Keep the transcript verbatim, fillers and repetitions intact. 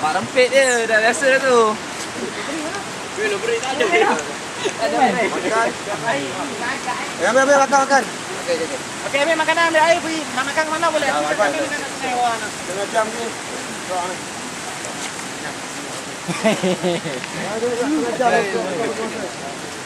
Mak rempit dia, dah biasa dah tu. Belum beri tak ada. Ada air. Makan. Ambil, ambil, makan, makan. Okey, okey. Okey, ambil makanan, ambil air pergi. Nak makan ke mana boleh? Ya, Kita makan. ambil dekat sungai bawah nak. Tengah jam ni. Doa ni. Ada, tengah jam.